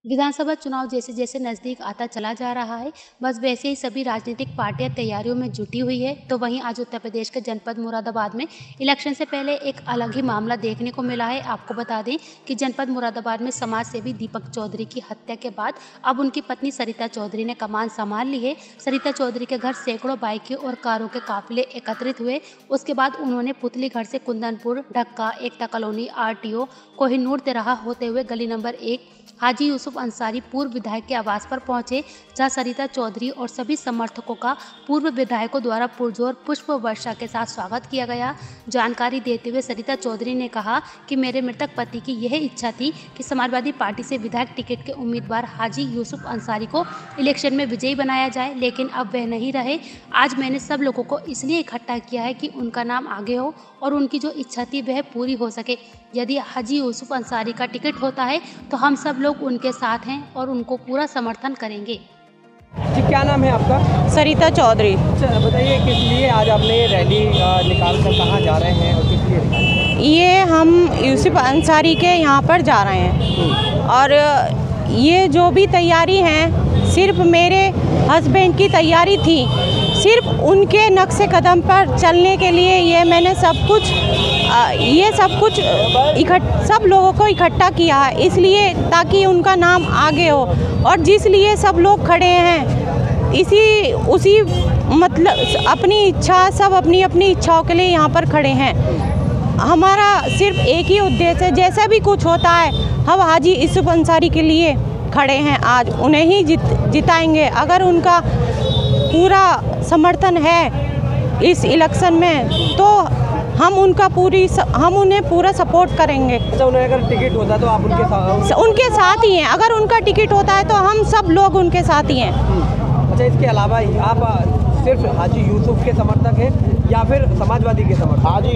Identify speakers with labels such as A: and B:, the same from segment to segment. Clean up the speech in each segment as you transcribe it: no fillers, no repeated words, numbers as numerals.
A: विधानसभा चुनाव जैसे जैसे नज़दीक आता चला जा रहा है, बस वैसे ही सभी राजनीतिक पार्टियां तैयारियों में जुटी हुई है। तो वहीं आज उत्तर प्रदेश के जनपद मुरादाबाद में इलेक्शन से पहले एक अलग ही मामला देखने को मिला है। आपको बता दें कि जनपद मुरादाबाद में समाज सेवी दीपक चौधरी की हत्या के बाद अब उनकी पत्नी सरिता चौधरी ने कमान संभाल ली है। सरिता चौधरी के घर सैकड़ों बाइकें और कारों के काफिले एकत्रित हुए। उसके बाद उन्होंने पुतली घर से कुंदनपुर, ढक्का, एकता कॉलोनी, RTO, कोहिनूर तिराहा होते हुए गली नंबर 1 हाजी यूसुफ अंसारी पूर्व विधायक के आवास पर पहुंचे, जहां सरिता चौधरी और सभी समर्थकों का पूर्व विधायकों द्वारा पुरजोर पुष्प वर्षा के साथ स्वागत किया गया। जानकारी देते हुए सरिता चौधरी ने कहा कि मेरे मृतक पति की यह इच्छा थी कि समाजवादी पार्टी से विधायक टिकट के उम्मीदवार हाजी यूसुफ अंसारी को इलेक्शन में विजयी बनाया जाए, लेकिन अब वह नहीं रहे। आज मैंने सब लोगों को इसलिए इकट्ठा किया है कि उनका नाम आगे हो और उनकी जो इच्छा थी वह पूरी हो सके। यदि हाजी यूसुफ अंसारी का टिकट होता है तो हम सब लोग उनके साथ हैं और उनको पूरा समर्थन करेंगे।
B: जी, क्या नाम है आपका?
C: सरिता चौधरी।
B: अच्छा, बताइए किस लिए आज आपने रैली निकाल कर कहाँ जा रहे हैं और किस लिए निकाल रहे हैं?
C: ये हम यूसुफ अंसारी के यहाँ पर जा रहे हैं और ये जो भी तैयारी है सिर्फ मेरे हस्बैंड की तैयारी थी। सिर्फ उनके नक्शे कदम पर चलने के लिए ये मैंने सब कुछ सब लोगों को इकट्ठा किया है, इसलिए ताकि उनका नाम आगे हो। और जिस लिए सब लोग खड़े हैं उसी मतलब अपनी इच्छा, सब अपनी अपनी इच्छाओं के लिए यहाँ पर खड़े हैं। हमारा सिर्फ एक ही उद्देश्य है, जैसा भी कुछ होता है हम हाजी यूसुफ अंसारी के लिए खड़े हैं। आज उन्हें ही जिताएंगे। अगर उनका पूरा समर्थन है इस इलेक्शन में तो हम उन्हें पूरा सपोर्ट करेंगे।
B: अच्छा, उन्हें अगर टिकट होता तो आप
C: उनके साथ ही हैं। अगर उनका टिकट होता है तो हम सब लोग उनके साथ ही हैं।
B: अच्छा, इसके अलावा आप सिर्फ हाजी यूसुफ के समर्थक हैं या फिर समाजवादी के समर्थक? हाजी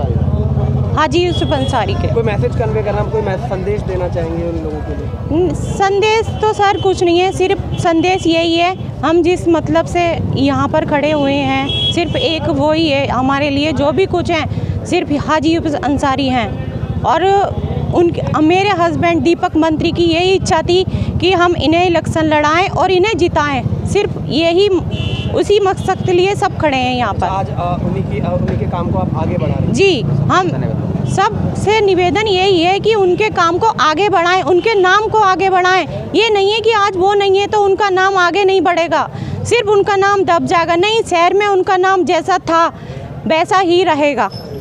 B: यूसुफ अंसारी के। कोई मैसेज कन्वे करना, कोई संदेश देना चाहेंगे उन लोगों के लिए?
C: संदेश तो सर कुछ नहीं है, सिर्फ संदेश यही है, हम जिस मतलब से यहाँ पर खड़े हुए हैं सिर्फ एक वो ही है हमारे लिए। जो भी कुछ है सिर्फ हाजी यूसुफ अंसारी हैं। और मेरे हस्बैंड दीपक मंत्री की यही इच्छा थी कि हम इन्हें इलेक्शन लड़ाएं और इन्हें जिताएं। सिर्फ यही, उसी मकसद के लिए सब खड़े हैं यहाँ पर।
B: आज उन्हीं के काम को आप आगे बढ़ा रहे हैं?
C: जी, हम सबसे निवेदन यही है कि उनके काम को आगे बढ़ाएं, उनके नाम को आगे बढ़ाएं। ये नहीं है कि आज वो नहीं है तो उनका नाम आगे नहीं बढ़ेगा, सिर्फ उनका नाम दब जाएगा। नहीं, शहर में उनका नाम जैसा था वैसा ही रहेगा।